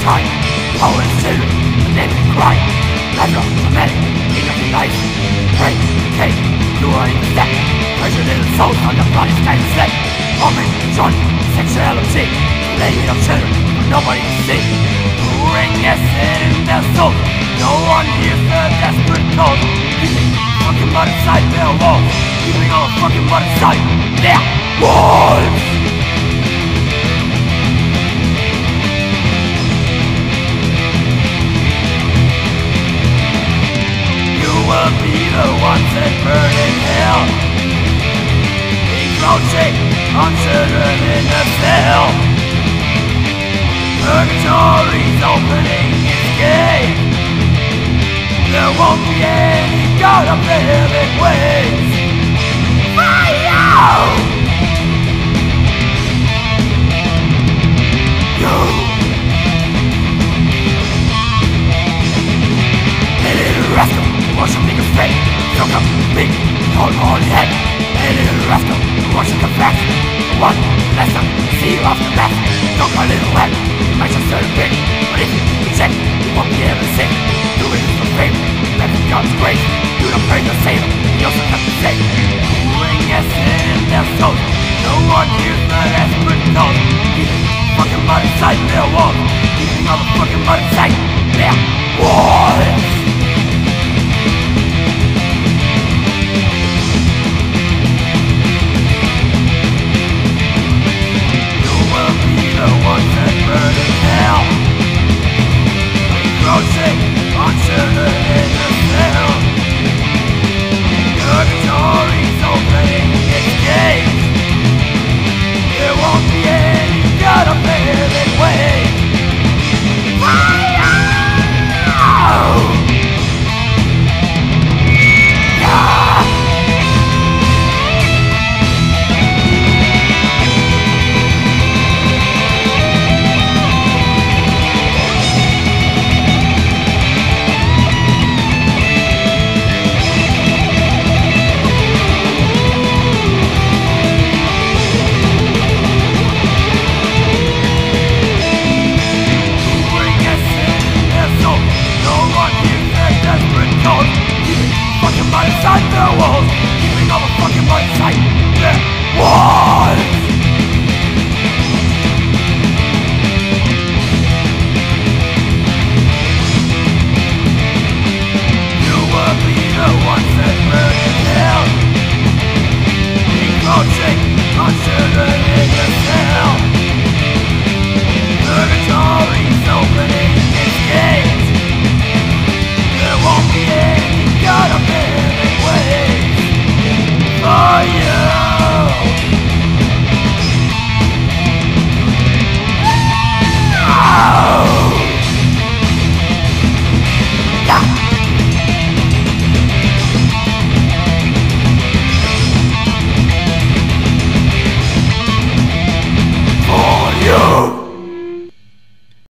time. Powerless children, they cry. Level, dramatic, king of the life. Pray, decay, you are in the step. Pressure little souls on the body's kind of slip. Encroaching, sexuality. Laying up children, nobody to see. Bring acid in their soul. No one hears the desperate call. Keeping fucking mud inside their walls. Keeping all the fucking mud inside their walls. You will be the ones that burn in hell. Encroaching on children in the cell. Purgatory's opening its gate. There won't be any God of the living ways. Fire! You! Hey little rascal, watch your bigger straight. Don't come big, hold on your head. Hey little rascal, watch your back. One last time, see you off the back. Don't call little whack, you might just turn big. But if you check, you won't be able to sing. Do it for fame, that's God's grace. You don't pray the same, you also have to say. Bring acid in their souls. No one hears the desperate calls. Keeping fucking mud inside their walls. Keeping all the fucking mud inside their walls.